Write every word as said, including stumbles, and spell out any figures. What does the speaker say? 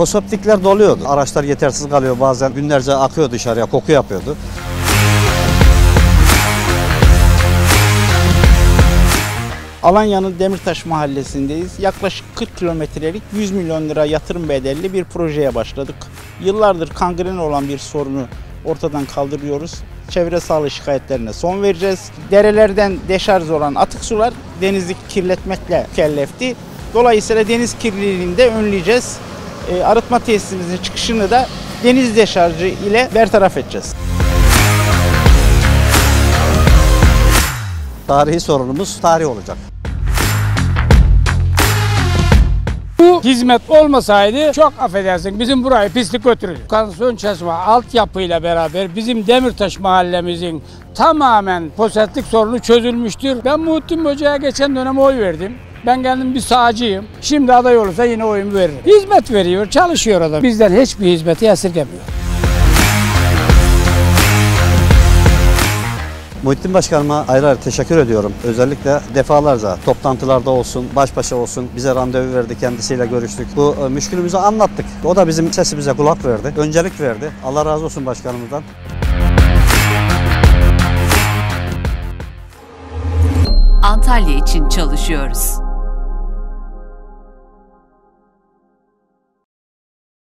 Foseptikler doluyordu. Araçlar yetersiz kalıyor, bazen günlerce akıyor dışarıya, koku yapıyordu. Alanya'nın Demirtaş Mahallesi'ndeyiz. Yaklaşık kırk kilometrelik yüz milyon lira yatırım bedelli bir projeye başladık. Yıllardır kangren olan bir sorunu ortadan kaldırıyoruz. Çevre sağlığı şikayetlerine son vereceğiz. Derelerden deşarj olan atık sular denizi kirletmekle mükellefti. Dolayısıyla deniz kirliliğini de önleyeceğiz. E, arıtma tesisimizin çıkışını da deniz deşarjı ile bertaraf edeceğiz. Tarihi sorunumuz tarih olacak. Bu hizmet olmasaydı çok affedersin bizim burayı pislik götürür. Kanalizasyon çeşme altyapıyla beraber bizim Demirtaş mahallemizin tamamen foseptik sorunu çözülmüştür. Ben Muhittin Hoca'ya geçen dönem oy verdim. Ben kendim bir sağcıyım. Şimdi aday olursa yine oyumu veririm. Hizmet veriyor, çalışıyor adam. Bizden hiçbir hizmeti esirgemiyor. Muhittin Başkanıma ayrı ayrı teşekkür ediyorum. Özellikle defalarca toplantılarda olsun, baş başa olsun bize randevu verdi, kendisiyle görüştük. Bu e, müşkülümüzü anlattık. O da bizim sesimize kulak verdi, öncelik verdi. Allah razı olsun başkanımızdan. Antalya için çalışıyoruz.